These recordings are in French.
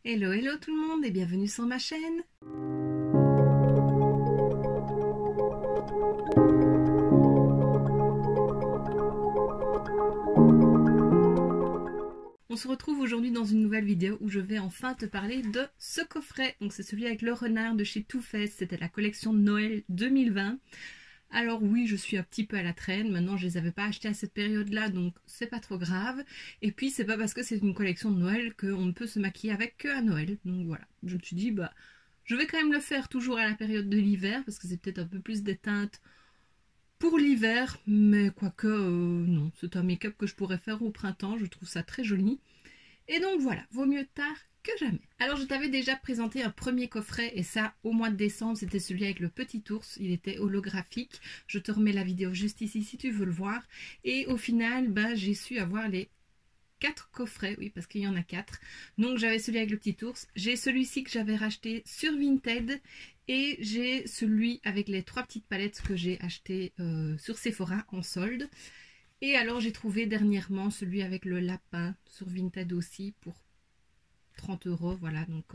Hello, hello tout le monde et bienvenue sur ma chaîne. On se retrouve aujourd'hui dans une nouvelle vidéo où je vais enfin te parler de ce coffret. Donc c'est celui avec le renard de chez Too Faced, c'était la collection de Noël 2020. Alors oui, je suis un petit peu à la traîne, maintenant je les avais pas achetés à cette période-là, donc c'est pas trop grave. Et puis c'est pas parce que c'est une collection de Noël qu'on ne peut se maquiller avec que à Noël. Donc voilà, je me suis dit, je vais quand même le faire toujours à la période de l'hiver, parce que c'est peut-être un peu plus des teintes pour l'hiver, mais quoique, non, c'est un make-up que je pourrais faire au printemps, je trouve ça très joli. Et donc voilà, vaut mieux tard que jamais. Alors je t'avais déjà présenté un premier coffret et ça au mois de décembre, c'était celui avec le petit ours, il était holographique. Je te remets la vidéo juste ici si tu veux le voir. Et au final, j'ai su avoir les 4 coffrets, oui parce qu'il y en a 4. Donc j'avais celui avec le petit ours, j'ai celui-ci que j'avais racheté sur Vinted et j'ai celui avec les 3 petites palettes que j'ai acheté sur Sephora en solde. Et alors j'ai trouvé dernièrement celui avec le lapin sur Vinted aussi pour 30 €, voilà, donc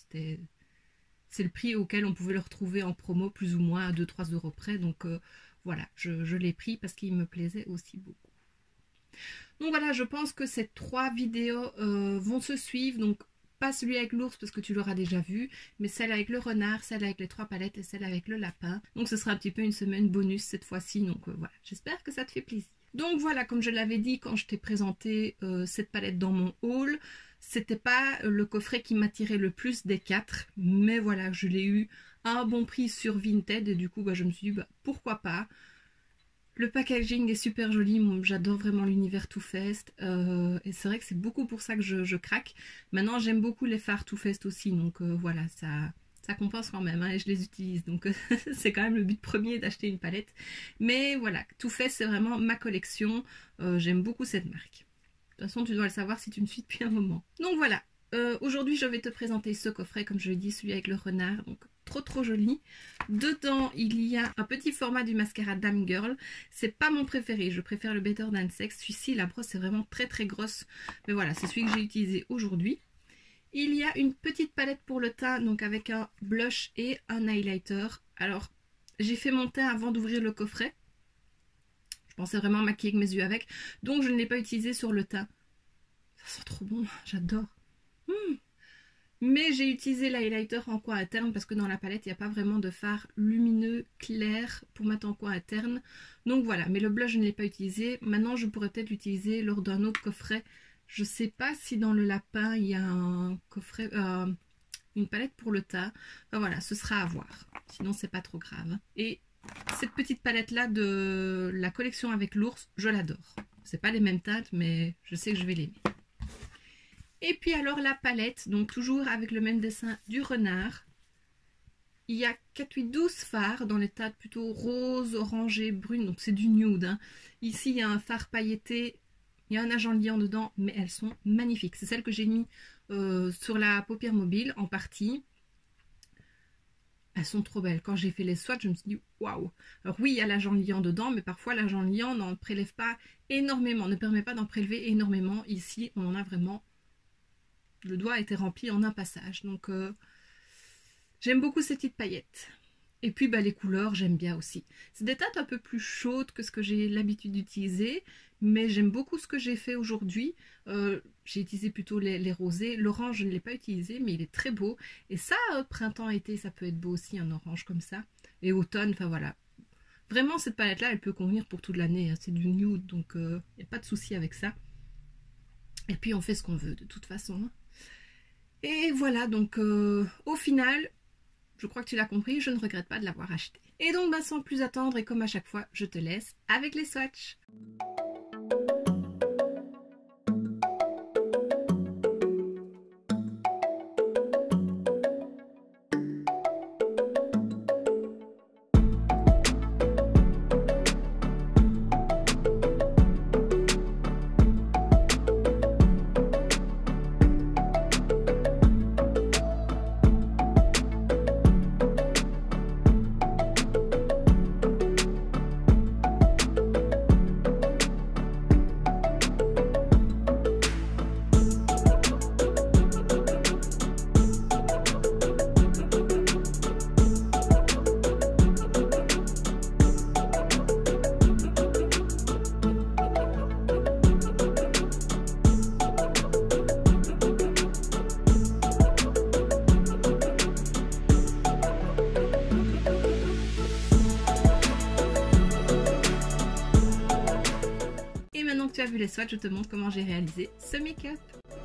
c'est le prix auquel on pouvait le retrouver en promo plus ou moins à 2-3 € près, donc voilà, je l'ai pris parce qu'il me plaisait aussi beaucoup. Donc voilà, je pense que ces 3 vidéos vont se suivre, donc pas celui avec l'ours parce que tu l'auras déjà vu, mais celle avec le renard, celle avec les 3 palettes et celle avec le lapin. Donc ce sera un petit peu une semaine bonus cette fois-ci, donc voilà, j'espère que ça te fait plaisir. Donc voilà, comme je l'avais dit quand je t'ai présenté cette palette dans mon haul, c'était pas le coffret qui m'attirait le plus des 4, mais voilà, je l'ai eu à un bon prix sur Vinted et du coup je me suis dit pourquoi pas. Le packaging est super joli, j'adore vraiment l'univers Too Faced et c'est vrai que c'est beaucoup pour ça que je craque. Maintenant j'aime beaucoup les fards Too Faced aussi, donc voilà, ça compense quand même, hein, et je les utilise, donc c'est quand même le but premier d'acheter une palette. Mais voilà, Too Faced c'est vraiment ma collection, j'aime beaucoup cette marque. De toute façon tu dois le savoir si tu me suis depuis un moment. Donc voilà, aujourd'hui je vais te présenter ce coffret, comme je l'ai dit, celui avec le renard, donc trop joli. Dedans il y a un petit format du mascara Dame Girl, c'est pas mon préféré, je préfère le Better Than Sex. Celui-ci, la brosse est vraiment très grosse, mais voilà, c'est celui que j'ai utilisé aujourd'hui. Il y a une petite palette pour le teint, donc avec un blush et un highlighter. Alors j'ai fait mon teint avant d'ouvrir le coffret, je pensais vraiment maquiller mes yeux avec, donc je ne l'ai pas utilisé sur le teint. Ça sent trop bon, j'adore. Mais j'ai utilisé l'highlighter en coin interne parce que dans la palette, il n'y a pas vraiment de fard lumineux clair pour mettre en coin interne. Donc voilà, mais le blush, je ne l'ai pas utilisé. Maintenant, je pourrais peut-être l'utiliser lors d'un autre coffret. Je ne sais pas si dans le lapin, il y a un coffret, une palette pour le teint. Enfin voilà, ce sera à voir. Sinon, c'est pas trop grave. Et cette petite palette-là de la collection avec l'ours, je l'adore. C'est pas les mêmes teintes, mais je sais que je vais l'aimer. Et puis alors la palette, donc toujours avec le même dessin du renard. Il y a 4, 8, 12 fards dans les teintes plutôt rose, orangé, brune, donc c'est du nude, hein. Ici il y a un fard pailleté, il y a un agent liant dedans, mais elles sont magnifiques. C'est celle que j'ai mis sur la paupière mobile en partie. Elles sont trop belles. Quand j'ai fait les swatchs, je me suis dit waouh. Alors oui, il y a l'agent liant dedans, mais parfois l'agent liant n'en prélève pas énormément, ne permet pas d'en prélever énormément. Ici, on en a vraiment... Le doigt a été rempli en un passage, donc j'aime beaucoup ces petites paillettes. Et puis les couleurs, j'aime bien aussi. C'est des teintes un peu plus chaudes que ce que j'ai l'habitude d'utiliser, mais j'aime beaucoup ce que j'ai fait aujourd'hui. J'ai utilisé plutôt les rosés. L'orange, je ne l'ai pas utilisé, mais il est très beau. Et ça, printemps-été, ça peut être beau aussi, un orange comme ça. Et automne, enfin voilà. Vraiment, cette palette-là, elle peut convenir pour toute l'année, hein. C'est du nude, donc il n'y a pas de souci avec ça. Et puis, on fait ce qu'on veut, de toute façon, hein. Et voilà, donc au final, je crois que tu l'as compris, je ne regrette pas de l'avoir acheté. Et donc sans plus attendre, et comme à chaque fois, je te laisse avec les swatchs. les swatchs, je te montre comment j'ai réalisé ce make-up.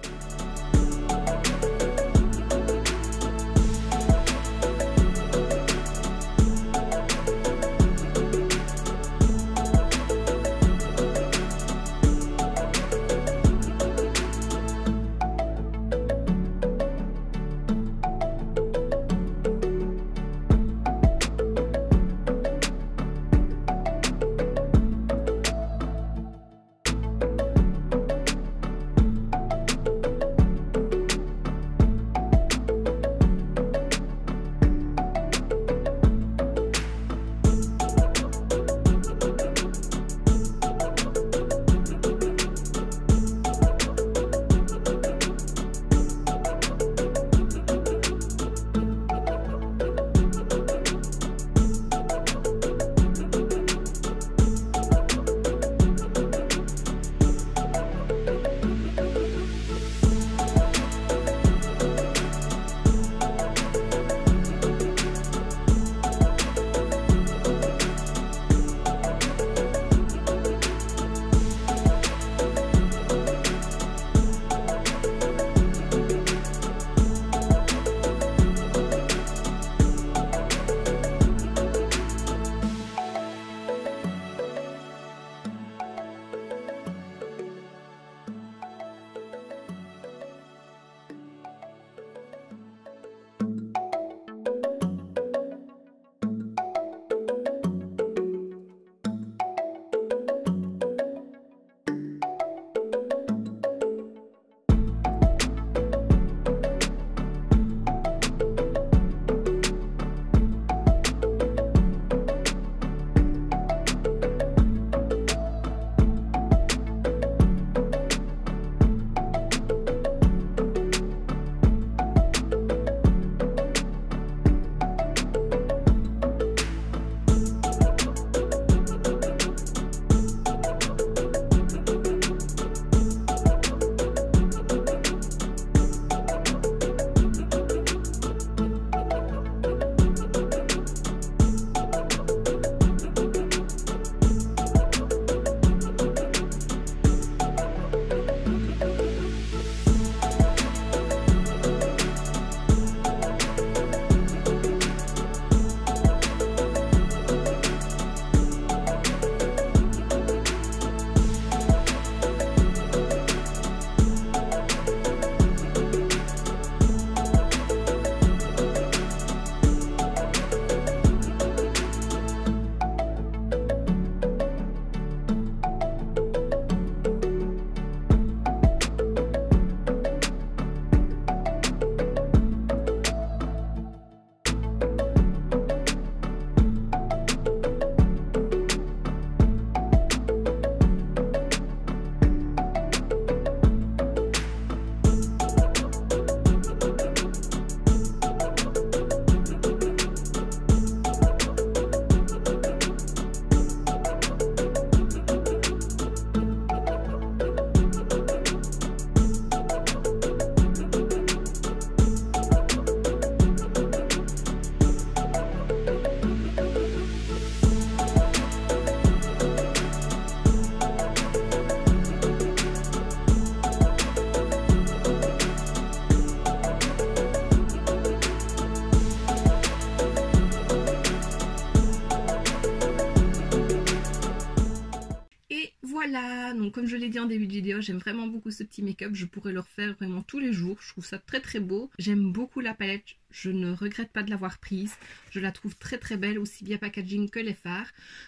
Voilà, donc comme je l'ai dit en début de vidéo, j'aime vraiment beaucoup ce petit make-up, je pourrais le refaire vraiment tous les jours, je trouve ça très très beau. J'aime beaucoup la palette, je ne regrette pas de l'avoir prise, je la trouve très très belle, aussi bien packaging que les fards.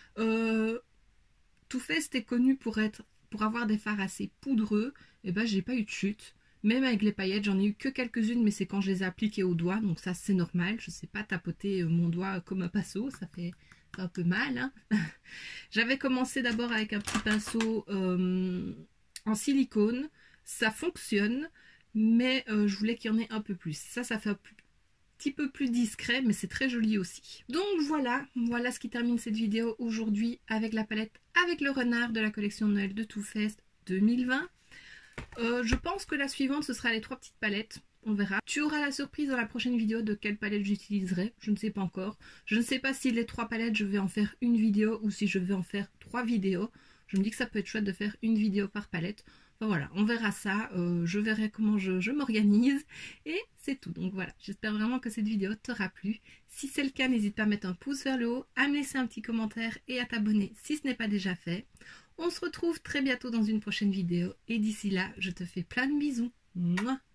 Too Faced est connu pour avoir des fards assez poudreux, et ben j'ai pas eu de chute. Même avec les paillettes, j'en ai eu que quelques-unes, mais c'est quand je les ai appliquées au doigt, donc ça c'est normal. Je sais pas tapoter mon doigt comme un pinceau, ça fait un peu mal. Hein. J'avais commencé d'abord avec un petit pinceau en silicone, ça fonctionne, mais je voulais qu'il y en ait un peu plus. Ça fait un petit peu plus discret, mais c'est très joli aussi. Donc voilà ce qui termine cette vidéo aujourd'hui avec la palette avec le renard de la collection de Noël de Too Faced 2020. Je pense que la suivante ce sera les 3 petites palettes, on verra. Tu auras la surprise dans la prochaine vidéo de quelle palette j'utiliserai, je ne sais pas encore. Je ne sais pas si les 3 palettes je vais en faire une vidéo ou si je vais en faire 3 vidéos. je me dis que ça peut être chouette de faire une vidéo par palette. Enfin voilà, on verra ça, je verrai comment je m'organise et c'est tout. Donc voilà, j'espère vraiment que cette vidéo t'aura plu. Si c'est le cas, n'hésite pas à mettre un pouce vers le haut, à me laisser un petit commentaire et à t'abonner si ce n'est pas déjà fait. On se retrouve très bientôt dans une prochaine vidéo et d'ici là, je te fais plein de bisous. Mouah.